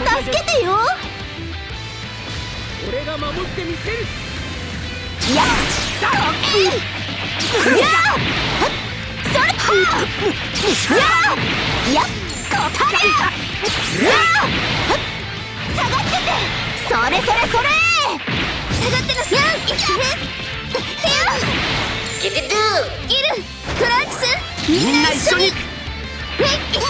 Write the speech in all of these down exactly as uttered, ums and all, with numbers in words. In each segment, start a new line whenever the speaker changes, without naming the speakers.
助けてよ。
俺が守ってみせる。
やっやっそれはやっやっこたれやっ下がってて。それそれそれ下がってな。やっいけゲテドゥギルフランクスみんな一緒に。ゲ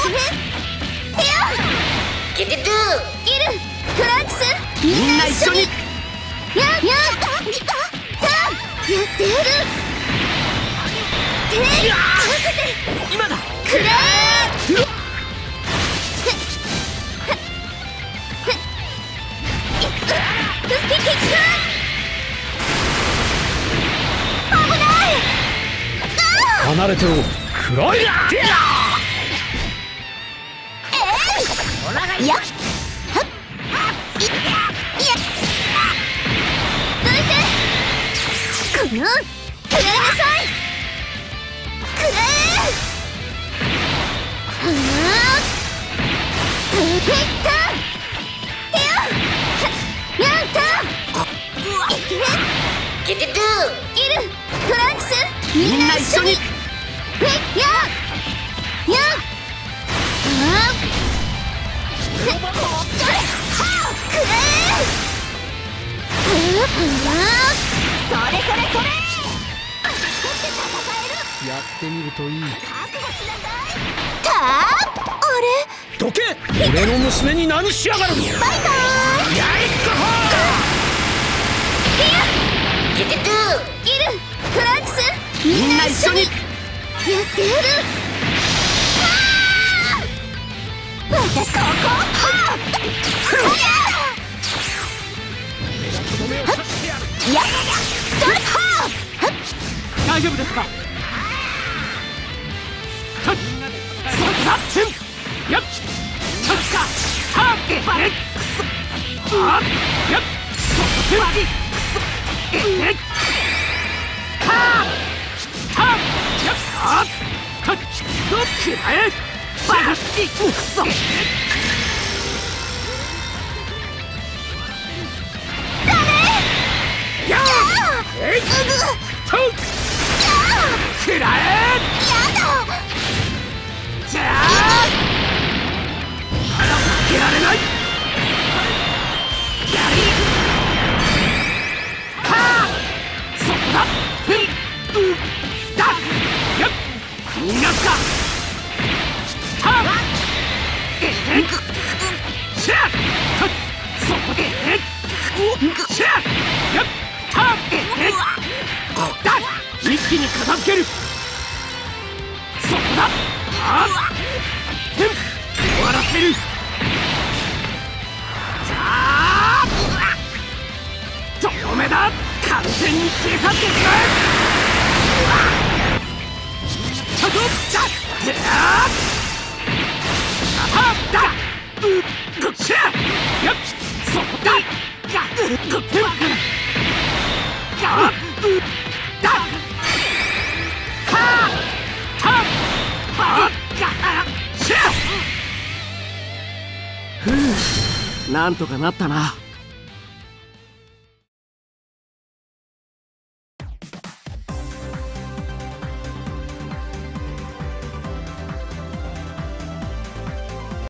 テドゥギルフランクスみんな一緒に。やっやっやってやる。手合わせて
今だ。
くれー。危ない。
離れてろ。黒い。えい。
やっはっいやどいて。このくらいなさい。くれー。はあペッタ手をやったいけゲテドゥギルフランクスみんな一緒に。えややあそれはくれー。それそれそれ
やってみるといい。
覚悟しなさい。たあれ
どけ。俺の娘に何しやがる。バイバーイ。やいっこほー。ゲテドゥギルフランクスみんな一緒に。やってやる。私ここはっやっそれはっ大丈夫ですか。そんなやっそっかはっバレックスはっやっそっバリックスえっはっはっやっはっはっどっちだえバリックスだね。やっえいとくらえ。やだじゃあまだ負けられない。やりはあそこだ。ふいうだやっ逃がすか。はあええしゃそこでえしゃやっはあええだ一気に片付ける。そこだ。あっ終わらせる。さあとどめだ。完全に消え去ってしまえ。ちょっとだってあっだうっしゃやっそこだやっぐっやっだはたばっふうなんとかなったな。